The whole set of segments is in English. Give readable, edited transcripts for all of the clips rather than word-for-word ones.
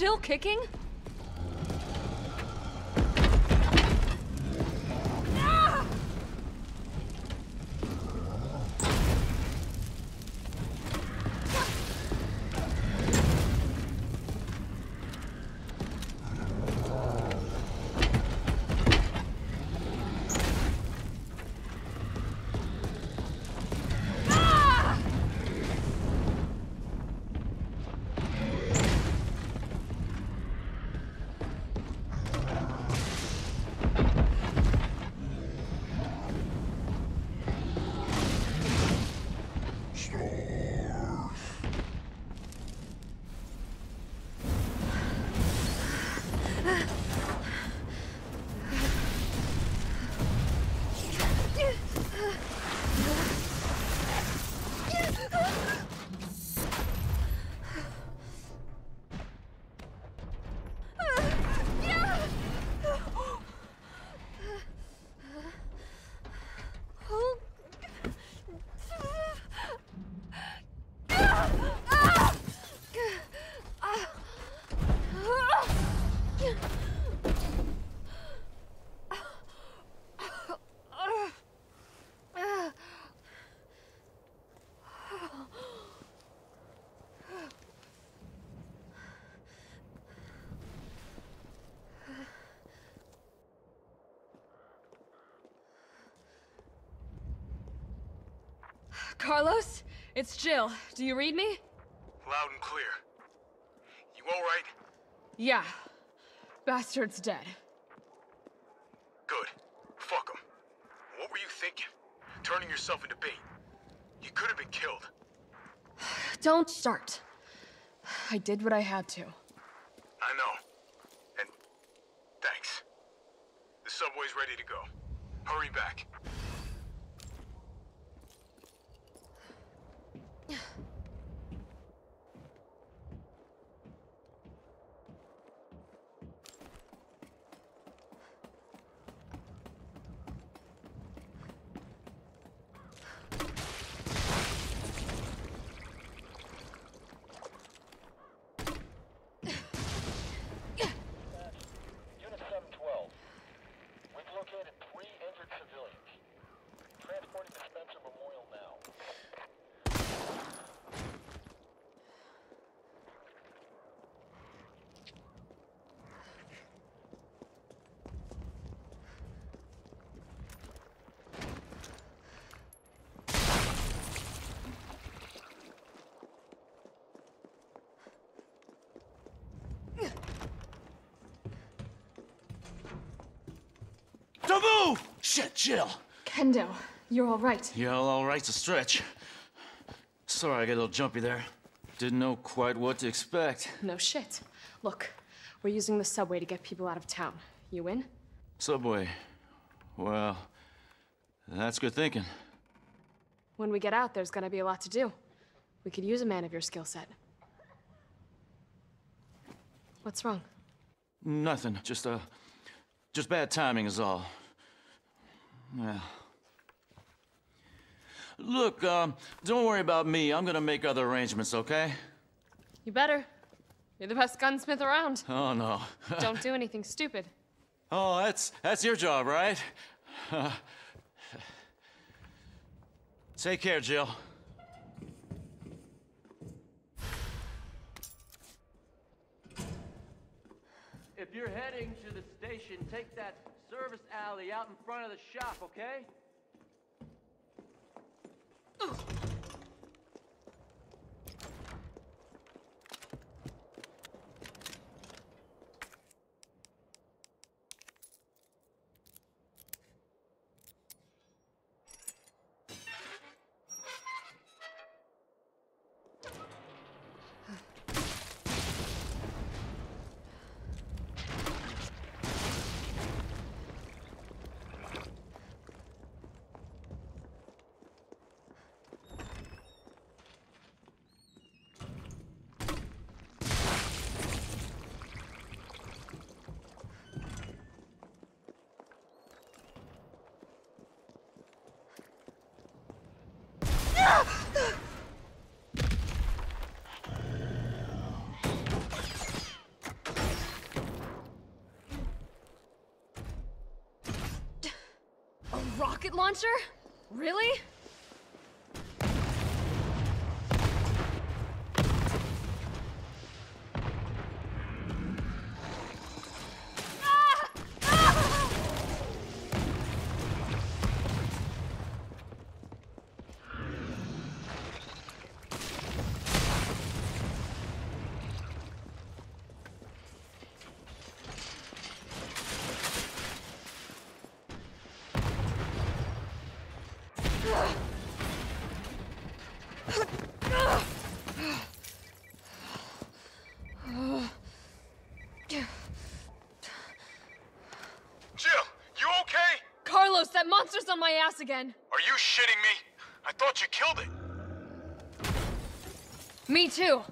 still kicking? Carlos, it's Jill. Do you read me? Loud and clear. You all right? Yeah. Bastard's dead. Good. Fuck him. What were you thinking? Turning yourself into bait. You could have been killed. Don't start. I did what I had to. I know. And thanks. The subway's ready to go. Hurry back. Unit 712. We've located 3 injured civilians. Transporting to Spencer Memorial now. Don't move! Shit, Jill. Kendo, you're all right. Yeah, all right's a stretch. Sorry I got a little jumpy there. Didn't know quite what to expect. No shit. Look, we're using the subway to get people out of town. You in? Subway. Well, that's good thinking. When we get out, there's gonna be a lot to do. We could use a man of your skill set. What's wrong? Nothing. Just bad timing is all. Yeah. Look, don't worry about me. I'm gonna make other arrangements, okay? You better. You're the best gunsmith around. Oh, no. Don't do anything stupid. Oh, that's your job, right? Take care, Jill. If you're heading to the station, take that service alley out in front of the shop, okay? rocket launcher? Really? Jill, you okay? Carlos, that monster's on my ass again. Are you shitting me? I thought you killed it. Me too.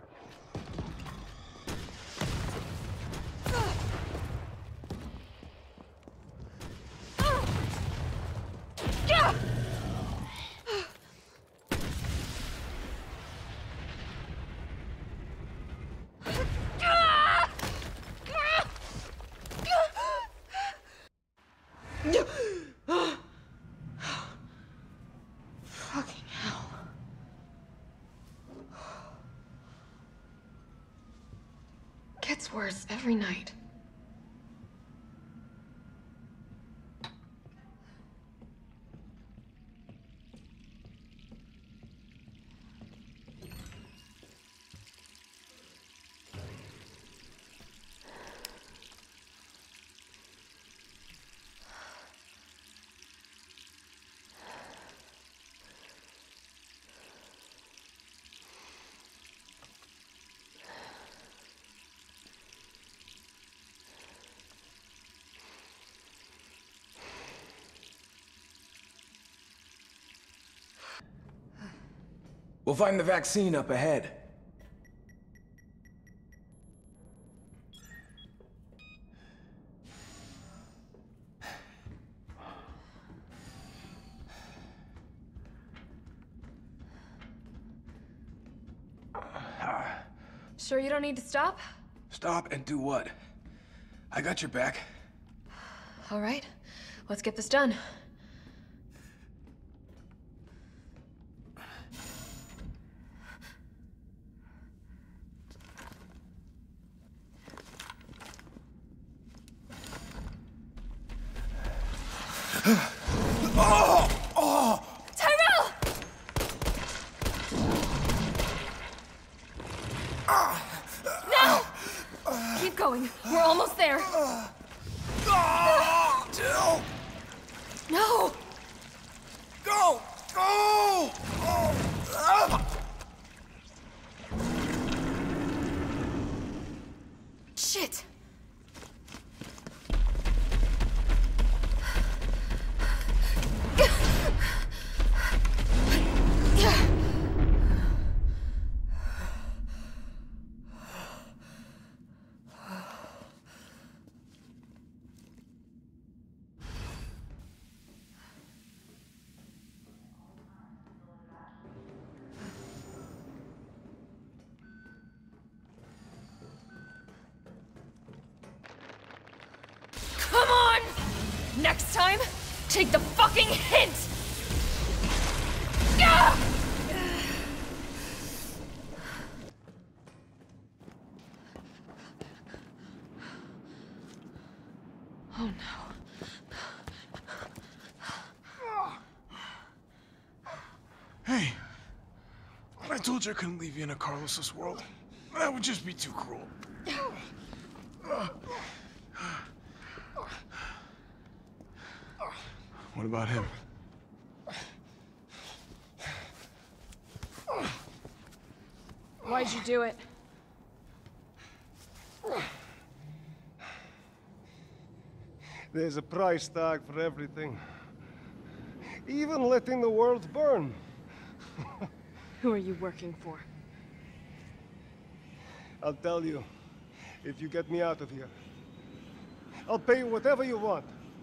Fucking hell. Gets worse every night. We'll find the vaccine up ahead. Sure you don't need to stop? Stop and do what? I got your back. All right, let's get this done. Tyrell! Now! Keep going. We're almost there. Jill! No! Go! Go! Shit! Come on! Next time, take the fucking hint! Ah! Oh no. Hey, I told you I couldn't leave you in a Carlos's world. That would just be too cruel. What about him? Why'd you do it? There's a price tag for everything. Even letting the world burn. Who are you working for? I'll tell you, if you get me out of here. I'll pay you whatever you want.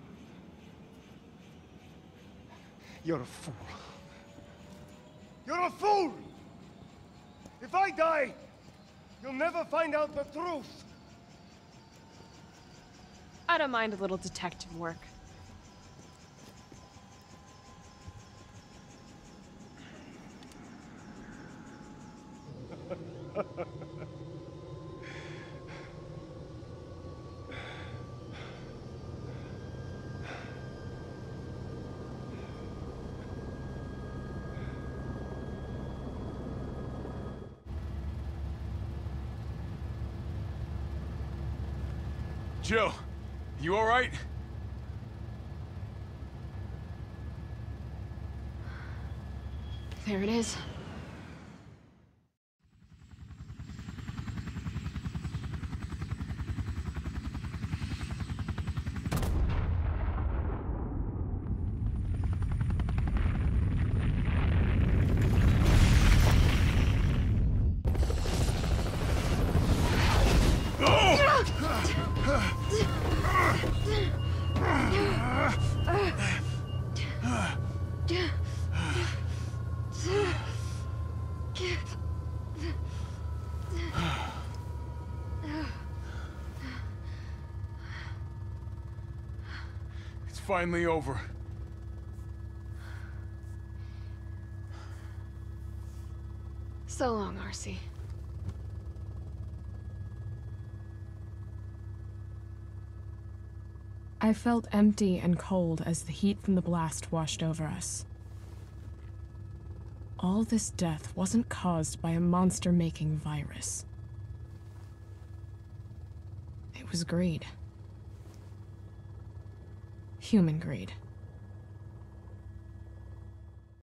You're a fool. You're a fool! If I die, you'll never find out the truth. I don't mind a little detective work. Jill, you all right? There it is. It's finally over. So long, RC. I felt empty and cold as the heat from the blast washed over us. All this death wasn't caused by a monster-making virus. It was greed. Human greed.